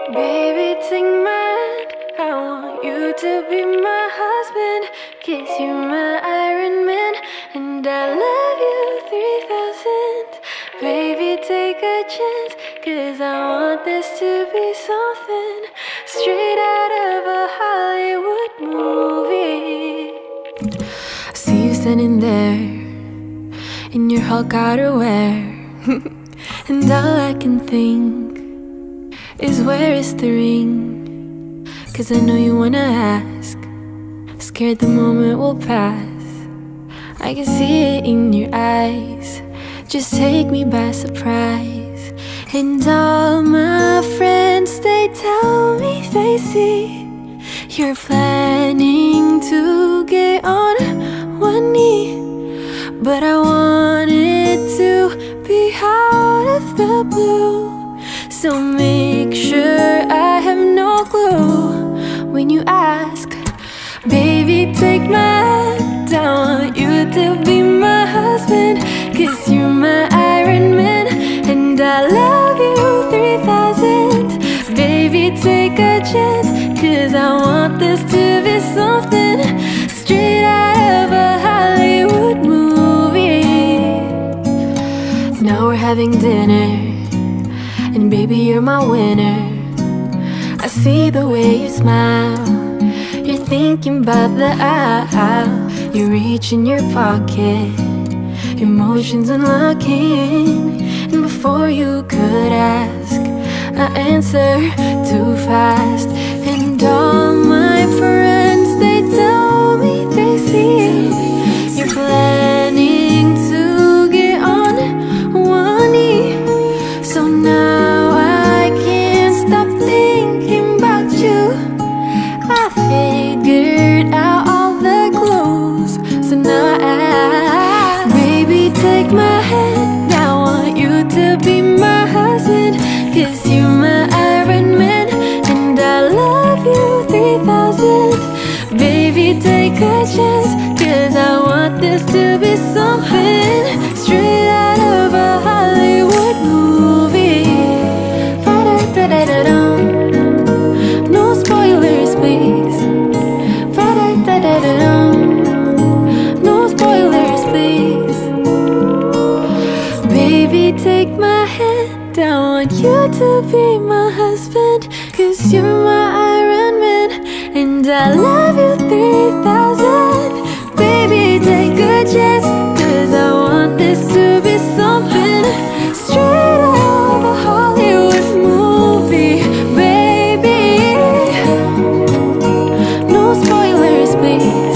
Baby, take my hand. I want you to be my husband. Kiss you, my Iron Man. And I love you 3000. Baby, take a chance. Cause I want this to be something straight out of a Hollywood movie. I see you standing there in your Hulk outerwear. And all I can think is where is the ring? Cause I know you wanna ask, scared the moment will pass. I can see it in your eyes, just take me by surprise. And all my friends, they tell me they see you're planning to get on one knee. But I want it to be out of the blue, so make sure I have no clue when you ask. Baby, take my hand. I want you to be my husband. Cause you're my Iron Man. And I love you 3000. Baby, take a chance. Cause I want this to be something straight out of a Hollywood movie. Now we're having dinner, and baby, you're my winner. I see the way you smile, you're thinking about the aisle. You reach in your pocket, emotions unlocking. And before you could ask, I answer too fast. And all my friends, they tell me they see you're planning to get on one knee. So now I can't stop thinking about you. I figured out all the clues, so now I ask. Baby, take my hand. I want you to be my husband. Cause you're my Iron Man. And I love you 3000. Baby, take a chance. Cause I want this to be something straight out of a Hollywood movie. No spoilers, please. No spoilers, please. Baby, take my hand. I want you to be my husband. Cause you're my Iron Man. And I love you 3000. Baby, take a chance. Cause I want this to be something straight out of a Hollywood movie. Baby, no spoilers, please.